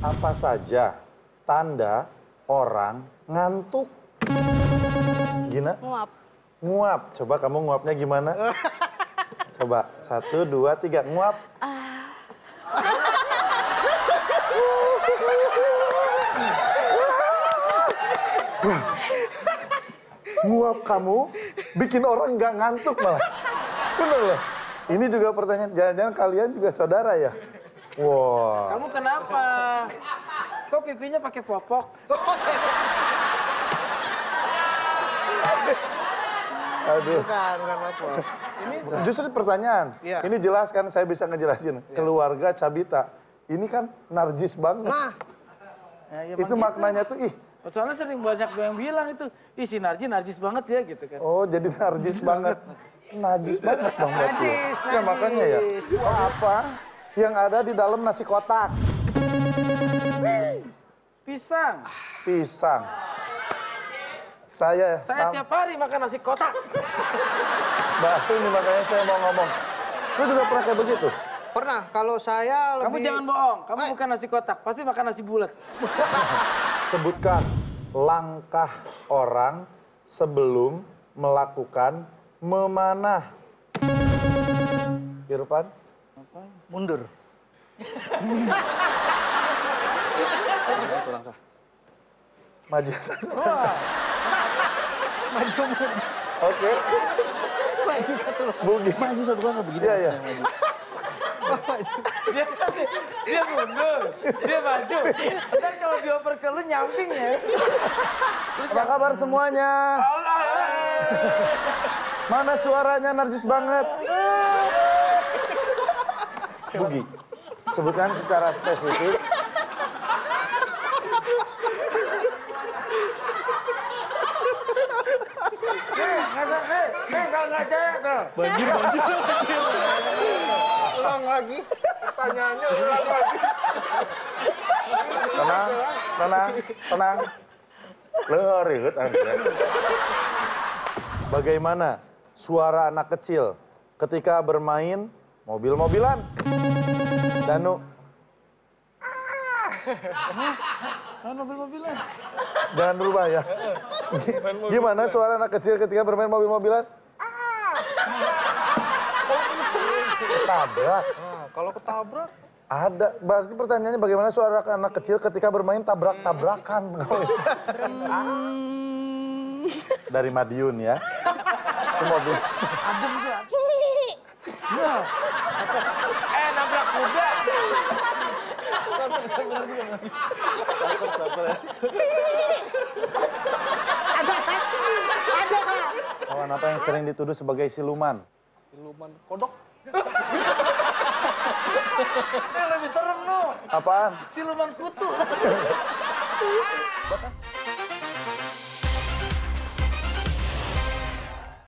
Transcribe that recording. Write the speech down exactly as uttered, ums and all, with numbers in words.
Apa saja tanda orang ngantuk? Gina? Nguap. Nguap. Coba kamu nguapnya gimana? Coba, satu, dua, tiga, nguap. Ah. Nguap kamu bikin orang nggak ngantuk malah. Bener loh. Ini juga pertanyaan, jangan-jangan kalian juga saudara ya? Wow. Kamu kenapa? Kok pipinya pakai popok? Aduh. Bukan, bukan popok. Ini justru pertanyaan. Iya. Ini jelas kan, saya bisa ngejelasin. Keluarga Cabita. Ini kan narjis banget. Nah, Ya, ya, Itu Bang, maknanya tuh, ih. gitu. Soalnya sering banyak yang bilang itu, ih si Narji narjis banget ya gitu kan. Oh, jadi narjis banget. Najis banget Bang Bati. Najis, Ya makanya ya. najis. Oh, apa yang ada di dalam nasi kotak? Pisang. Pisang. Saya, Saya sam- tiap hari makan nasi kotak. Baru ini makanya saya mau ngomong. Lu juga pernah kayak begitu? pernah. Kalau saya Kamu lebih... jangan bohong, kamu Ay. bukan nasi kotak, pasti makan nasi bulat. Sebutkan langkah orang sebelum melakukan memanah. Irfan? Mundur. Maju. Wah, Maju, mundur. Oke. Maju satu. Bugi. Maju satu langkah begini. Iya, iya. dia, dia mundur, dia maju. Dan kalau dioper ke lu nyamping ya. Apa kabar semuanya? Allah. Mana suaranya narjis banget? Bugi, sebutkan secara spesifik. Eh, nggak sampai. Eh, kalau nggak cek tuh. Banjir, banjir. Ulang lagi. Pertanyaannya ulang lagi. Tenang, tenang, tenang. Leureut Anda. Bagaimana suara anak kecil ketika bermain mobil-mobilan? Danu, Ah, mobil-mobilan. jangan berubah ya. Gimana suara anak kecil ketika bermain mobil-mobilan? Tabrak. Nah, kalau ketabrak, Ada. Berarti pertanyaannya bagaimana suara anak kecil ketika bermain tabrak-tabrakan? Dari Madiun ya. Itu mobil. Adem gak? Ya. Eh, nabrak kuda. Kawan apa yang sering dituduh sebagai siluman? siluman kodok. Eh, lebih serem, no. Apaan? Siluman kutu.